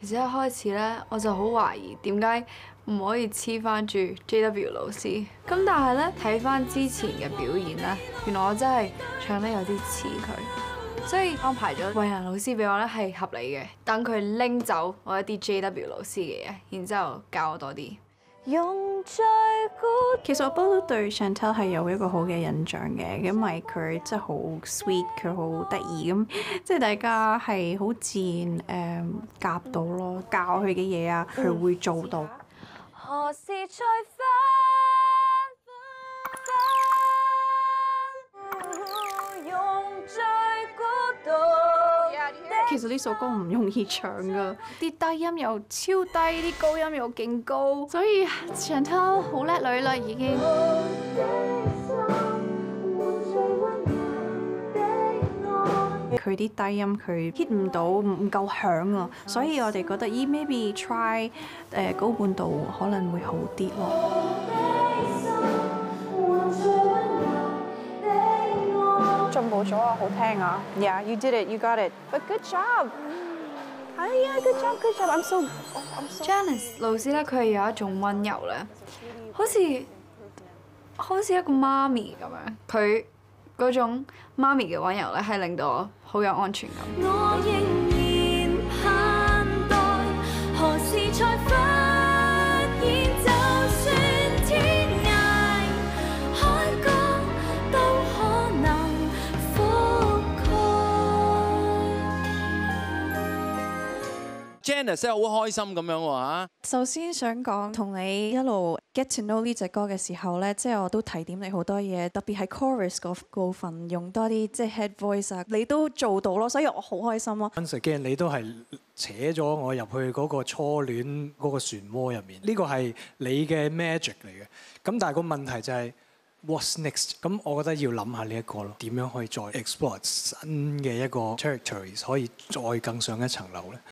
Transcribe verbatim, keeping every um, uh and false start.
其實一開始咧，我就好懷疑點解唔可以黐翻住 J W 老師。咁但係咧，睇翻之前嘅表演咧，原來我真係唱得有啲似佢，所以安排咗慧蘭老師俾我咧係合理嘅。等佢拎走我一啲 J W 老師嘅嘢，然之後教我多啲。用最其實我不嬲都對 Chantel 係有一個好嘅印象嘅，因為佢真係好 sweet，佢好得意咁，即係大家係好自然誒夾到咯，教佢嘅嘢啊，佢會做到。何時再其實呢首歌唔容易唱㗎，啲低音又超低，啲高音又勁高，所以 Chantel 好叻女啦已經。佢啲低音佢 hit 唔到，唔夠響啊，所以我哋覺得咦 maybe try 誒高半度可能會好啲咯。進步咗啊，好聽啊 ！Yeah, you did it, you got it. But good job. 係啊 ，good job, good job. I'm so, I'm so. Janice 老師咧，佢係有一種温柔咧，好似好似一個媽咪咁樣。佢嗰種媽咪嘅温柔咧，係令到我好有安全感。我仍然盼待何時才發現，就算天涯海角都可能覆蓋。 Janice 真係好開心咁樣喎嚇。 首先想講，同你一路 get to know 呢隻歌嘅時候咧，即係我都提點你好多嘢，特別係 chorus 嗰部分用多啲即係 head voice 啊，你都做到咯，所以我好開心咯。 Once again，你都係扯咗我入去嗰個初戀嗰個漩渦入面，呢個係你嘅 magic 嚟嘅。咁但係個問題就係 what's next？ 咁我覺得要諗下呢一個咯，點樣可以再 explore 新嘅一個 territories，可以再更上一層樓咧？